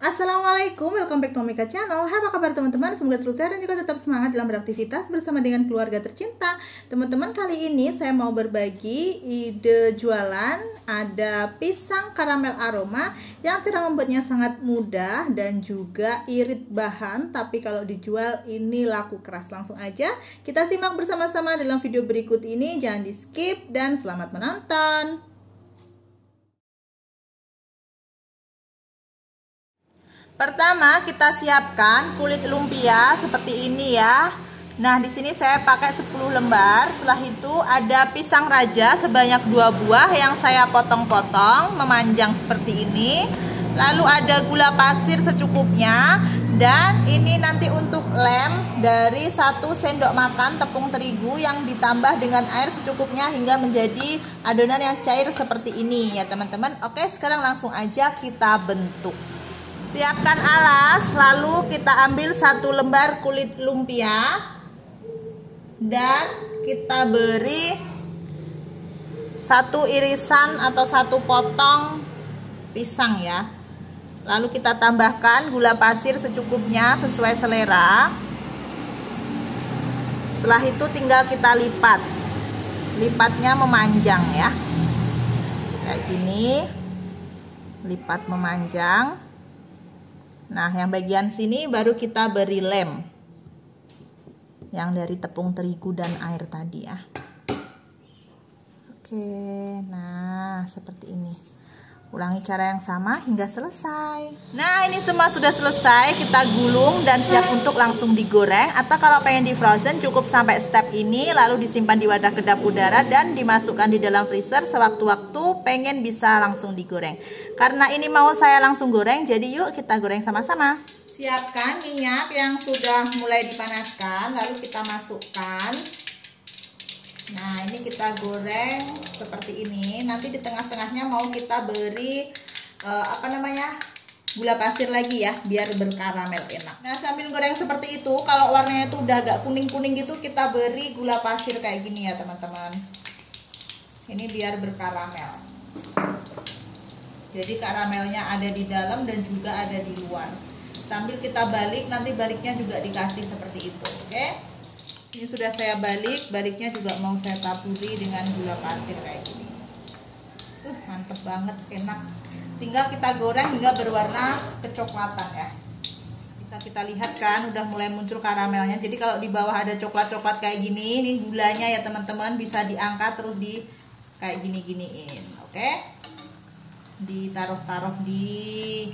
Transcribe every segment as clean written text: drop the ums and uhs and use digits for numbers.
Assalamualaikum, welcome back to Mika Channel. Hai, apa kabar teman-teman? Semoga selalu sehat dan juga tetap semangat dalam beraktivitas bersama dengan keluarga tercinta. Teman-teman, kali ini saya mau berbagi ide jualan. Ada pisang karamel aroma yang cara membuatnya sangat mudah dan juga irit bahan. Tapi kalau dijual ini laku keras. Langsung aja kita simak bersama-sama dalam video berikut ini. Jangan di skip dan selamat menonton. Pertama, kita siapkan kulit lumpia seperti ini ya. Nah, di sini saya pakai 10 lembar. Setelah itu ada pisang raja sebanyak 2 buah yang saya potong-potong memanjang seperti ini. Lalu ada gula pasir secukupnya, dan ini nanti untuk lem dari 1 sendok makan tepung terigu yang ditambah dengan air secukupnya hingga menjadi adonan yang cair seperti ini ya, teman-teman. Oke, sekarang langsung aja kita bentuk. Siapkan alas, lalu kita ambil 1 lembar kulit lumpia dan kita beri 1 irisan atau 1 potong pisang ya. Lalu kita tambahkan gula pasir secukupnya sesuai selera. Setelah itu tinggal kita lipat. Lipatnya memanjang ya. Kayak gini. Lipat memanjang. Nah, yang bagian sini baru kita beri lem yang dari tepung terigu dan air tadi ya. Oke, nah seperti ini. Ulangi cara yang sama hingga selesai. Nah, ini semua sudah selesai. Kita gulung dan siap untuk langsung digoreng. Atau kalau pengen di frozen cukup sampai step ini, lalu disimpan di wadah kedap udara dan dimasukkan di dalam freezer. Sewaktu-waktu pengen bisa langsung digoreng. Karena ini mau saya langsung goreng, jadi yuk kita goreng sama-sama. Siapkan minyak yang sudah mulai dipanaskan, lalu kita masukkan. Nah, ini kita goreng seperti ini. Nanti di tengah-tengahnya mau kita beri gula pasir lagi ya, biar berkaramel enak. Nah, sambil goreng seperti itu, kalau warnanya itu udah agak kuning-kuning gitu, kita beri gula pasir kayak gini ya, teman-teman. Ini biar berkaramel. Jadi karamelnya ada di dalam dan juga ada di luar. Sambil kita balik, nanti baliknya juga dikasih seperti itu, oke? Ini sudah saya balik, baliknya juga mau saya taburi dengan gula pasir kayak gini. Mantep banget, enak. Tinggal kita goreng hingga berwarna kecoklatan ya. Bisa kita lihat kan, udah mulai muncul karamelnya. Jadi kalau di bawah ada coklat-coklat kayak gini, ini gulanya ya teman-teman, bisa diangkat terus di kayak gini-giniin, oke? Ditaruh-taruh di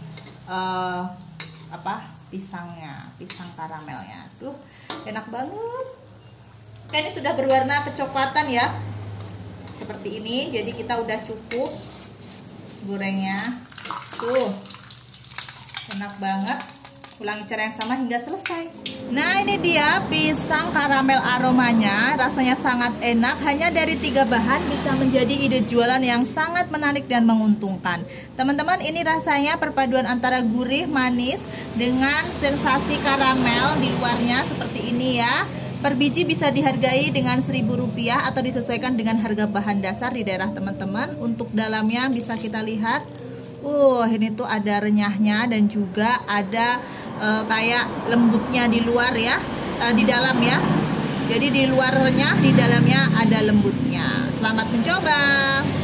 pisangnya, pisang karamelnya. Tuh, enak banget. Oke, ini sudah berwarna kecoklatan ya, seperti ini. Jadi kita udah cukup gorengnya. Tuh, enak banget. Ulangi cara yang sama hingga selesai. Nah, ini dia pisang karamel aromanya. Rasanya sangat enak. Hanya dari 3 bahan bisa menjadi ide jualan yang sangat menarik dan menguntungkan. Teman-teman, ini rasanya perpaduan antara gurih, manis dengan sensasi karamel di luarnya seperti ini ya. Per biji bisa dihargai dengan Rp1.000 atau disesuaikan dengan harga bahan dasar di daerah teman-teman. Untuk dalamnya bisa kita lihat. Ini tuh ada renyahnya dan juga ada kayak lembutnya di luar ya, di dalam ya. Jadi di luar renyah, di dalamnya ada lembutnya. Selamat mencoba.